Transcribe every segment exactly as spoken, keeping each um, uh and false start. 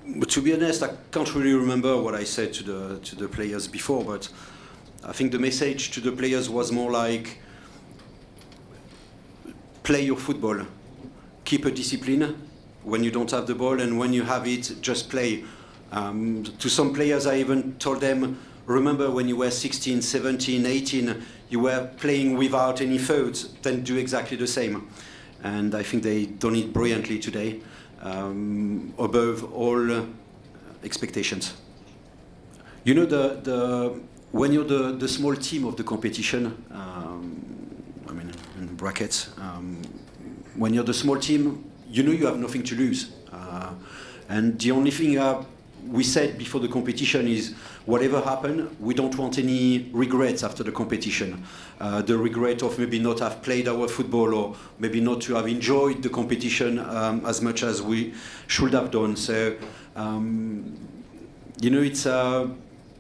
To be honest, I can't really remember what I said to the to the players before, but I think the message to the players was more like, play your football, keep a discipline when you don't have the ball, and when you have it, just play. Um, to some players, I even told them, remember when you were sixteen, seventeen, eighteen, you were playing without any thoughts, then do exactly the same. And I think they done it brilliantly today, um, above all uh, expectations. You know, the, the, when you're the, the small team of the competition, um, I mean, in brackets, um, when you're the small team, you know you have nothing to lose. Uh, and the only thing uh, we said before the competition is, whatever happened, we don't want any regrets after the competition. Uh, the regret of maybe not have played our football, or maybe not to have enjoyed the competition um, as much as we should have done. So, um, you know, it's uh,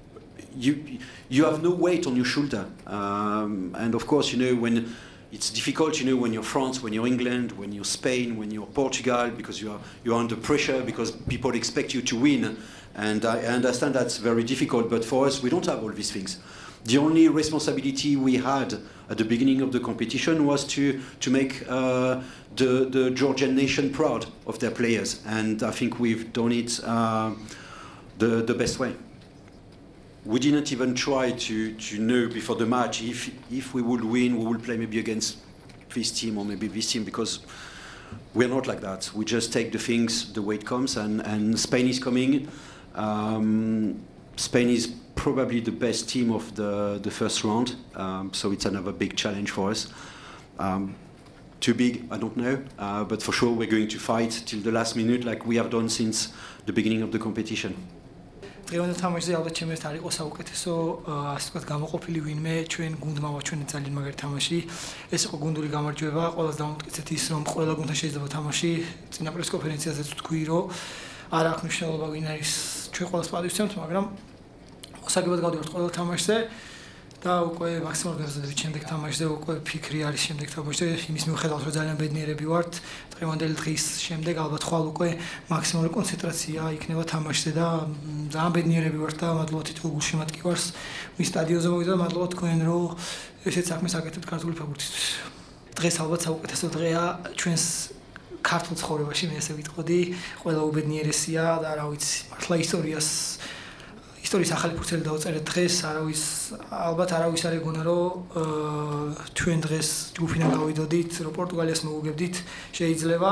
you you have no weight on your shoulder. Um, and of course, you know, when it's difficult, you know, when you're France, when you're England, when you're Spain, when you're Portugal, because you are you're under pressure, because people expect you to win. And I understand that's very difficult, but for us, we don't have all these things. The only responsibility we had at the beginning of the competition was to, to make uh, the, the Georgian nation proud of their players. And I think we've done it uh, the, the best way. We didn't even try to, to know before the match if, if we would win, we would play maybe against this team or maybe this team, because we're not like that. We just take the things the way it comes, and, and Spain is coming. Um, Spain is probably the best team of the, the first round, um, so it's another big challenge for us. Um, too big, I don't know, uh, but for sure we're going to fight till the last minute like we have done since the beginning of the competition. დღევანდელ თამაშზე ალბათ ჩემი ერთ არ იყო საუკეთესო, ასე ვთქვათ, გამოყოფილი ვინმე ჩვენ გუნდმა ვაჩვენეთ ძალიან მაგარი თამაში. ეს იყო გუნდური გამარჯვება, ყველას დავამტკიცეთ ის, რომ ყველა გუნდთან შეიძლება თამაში. წინა პრეს კონფერენციაზეც ვთქვი, რომ არ აქვს მნიშვნელობა ვინ არის, ჩვენ ყველას პატივცემთ, მაგრამ მოსაგებად გავდივართ ყველა თამაშზე და უკვე მაქსიმალურად გაზრდებით შემდეგ თამაშზე, უკვე ფიქრი არის შემდეგ თამაშზე, იმის მიუხედავად რომ ძალიან ბედნიერები ვართ, დღევანდელი დღის შემდეგ ალბათ ხვალ უკვე მაქსიმალური კონცენტრაცია იქნება თამაშზე და ძალიან ბედნიერები ვართ და მადლობა თითოეულ გულშემატკივარს, ვინ სტადიონზე მოვიდა და მადლობა თქვენ, რომ ესეთ საქმეს აკეთებთ ქართული ფეხბურთისთვის. დღეს ალბათ საუკეთესო დღეა ჩვენს ქართულ ცხოვრებაში, მე ესე ვიტყოდი, ყველა უბედნიერესია და რა ვიცი, მართლა ისტორიას ისტორიის ახალი ფურცელი დავწერეთ დღეს, არავის ალბათ არავის არ ეგონა, რომ ჩვენ დღეს ჯგუფიდან გავიდოდით, რომ პორტუგალიას მოვუგებდით, შეიძლება,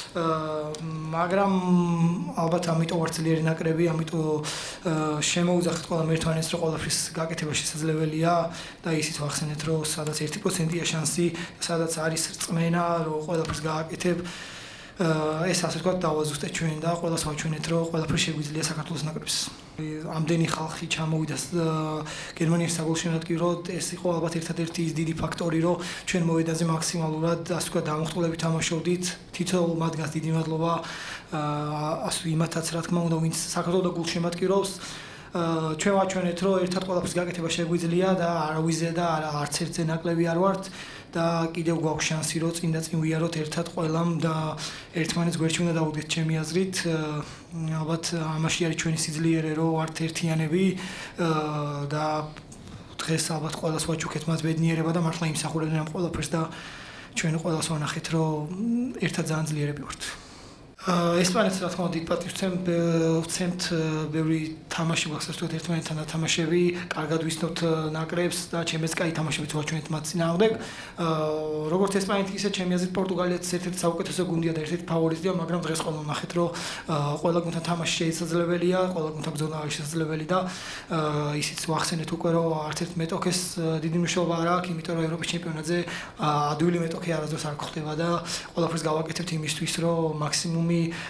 მაგრამ ალბათ ამიტომ ვართ ძლიერი ნაკრები, ამიტომ შემოუძახეთ ყველამ ერთმანეთს, რომ ყველაფრის გაკეთება შესაძლებელია და ისიც ვახსენეთ, რომ სადაც ერთი პროცენტია შანსი, სადაც არის რწმენა, რომ ყველაფერს გააკეთებ. ეს ასე ვთქვათ დავაზუსტეთ ჩვენ და ყველას ვაჩვენეთ, რომ ყველაფერი შეგვიძლია საქართველოს ნაკრებს. ამდენი ხალხი ჩამოვიდა გერმანიის საგულშემატკივროდ, ეს იყო ალბათ ერთადერთი ის დიდი ფაქტორი, რომ ჩვენ მოვედაზე მაქსიმალურად ასე ვთქვათ დამოხტულებით თამაშობდით. თითოეულ მათგანს დიდი მადლობა ასე იმათაც, რა თქმა უნდა, ვინც საქართველოს და გულშემატკივრობს. ჩვენ ვაჩვენეთ, რომ ერთად ყველაფერს გაკეთება შეგვიძლია და არავიზე და არც ერთზე ნაკლები არ ვართ. და კიდევ გვაქვს შანსი, რომ წინ და წინ ვიაროთ ერთად ყველამ და ერთმანეთს გვერდში უნდა დავუდგეთ ჩემი აზრით. ალბათ ამაში არის ჩვენი სიძლიერე, რომ ვართ ერთიანები და დღეს ალბათ ყველას ვაჩუქეთ მათ ბედნიერება და მართლა იმსახურებდნენ ამ ყველაფერს და ჩვენ ყველას ვანახეთ, რომ ერთად ძალიან ძლიერები ვართ. ესპანეთს რა თქმა უნდა დიდ პატივს ვცემთ, ბევრი თამაში გვაქვს ასე ვთქვათ ერთმანეთთან დათამაშები, კარგად ვიცნობთ ნაკრებს და ჩემს კაი თამაშებიც ვაჩვენეთ მათ წინააღმდეგ. როგორც ესპანეთი, ისე ჩემი აზრით პორტუგალიაც ერთ-ერთი საუკეთესო გუნდია და ერთ-ერთი ფავორიტია, მაგრამ დღეს ყველა ვნახეთ, რომ ყველა გუნდთან თამაში შესაძლებელია, ყველა გუნდთან ბრძოლა არის შესაძლებელი და ისიც ვახსენეთ უკვე, რომ არც ერთ მეტოქეს დიდი მნიშვნელობა არ აქვს, იმიტომ რომ ევროპის ჩემპიონატზე ადვილი მეტოქე არასდროს არ გვხდება და ყველაფერს გავაკეთებთ იმისთვის, რომ მაქსიმუმი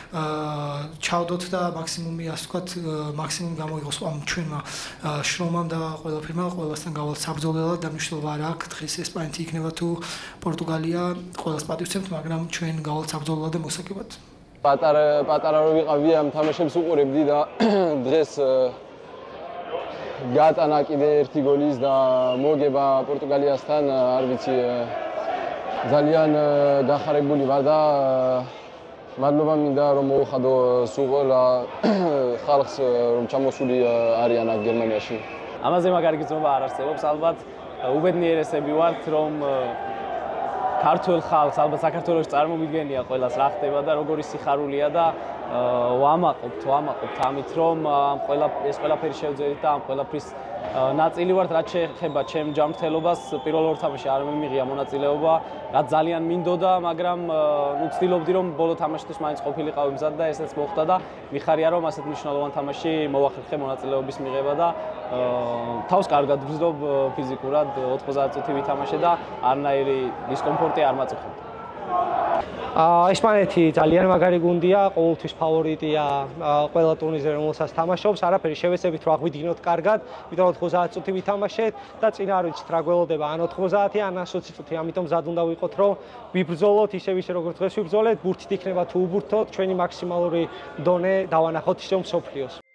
ჩავდოთ და მაქსიმუმი ასე ვთქვათ, მაქსიმუმი გამოიღოს ამ ჩვენმა შრომამ და ყველაფერმა, ყველასთან გავალთ საბრძოლველად და მნიშვნელობა არ აქვს დღეს ესპანეთი იქნება თუ პორტუგალია, ყველას პატივცემთ, მაგრამ ჩვენ გავალთ საბრძოლველად და მოსაგებად. პატარა პატარა რო ვიყავი ამ თამაშებს უყურებდი და დღეს გატანა კიდე ერთი გოლის და მოგება პორტუგალიასთან, არ ვიცი, ძალიან გახარებული ვარ და მადლობა მინდა რომ მოუხადო სულ ყველა ხალხს რომ ჩამოსული არიან აქ გერმანიაში. ამაზე მაგარი გრძნობა არ არსებობს, ალბათ უბედნიერესები ვართ, რომ ქართულ ხალხს, ალბათ საქართველოში წარმომიდგენია ყველას რა ხდება და როგორი სიხარულია და ვამაყობთ, ვამაყობთ ამით, რომ ამ ყველა ეს ყველაფერი შევძერით და ამ ყველაფრის ნაწილი ვართ, რაც შეეხება ჩემ ჯანმრთელობას, პირველ ორ თამაშში არ მიმიღია მონაწილეობა, რაც ძალიან მინდოდა, მაგრამ ნუ ცდილობდი რომ ბოლო თამაშისთვის მაინც ყოფილიყავი მზად და ესეც მოხდა და მიხარია რომ ასეთ მნიშვნელოვან თამაშში მოვახერხე მონაწილეობის მიღება და თავს კარგად ვგრძნობ ფიზიკურად, ოთხმოცდაათ წუთი ვითამაშე და არნაირი დისკომფორტი არ მაწუხებდა. ესპანეთი ძალიან მაგარი გუნდია, ყოველთვის ფავორიტია ყველა ტურნირზე, რომელსაც თამაშობს. არაფერი შევეცდებით რომ აღვიდგინოთ კარგად, იმიტომ ოთხმოცდაათ წუთი ვითამაშეთ და წინ არ ვიცით რა გველოდება, ან ოთხმოცდაათი, ან ოცი წუთი. ამიტომ მზად უნდა ვიყოთ, რომ ვიბრძოლოთ ისე ისე როგორც დღეს ვიბრძოლეთ, ბურთით იქნება თუ უბურთოთ, ჩვენი მაქსიმალური დონე დავანახოთ ისევ მსოფლიოს.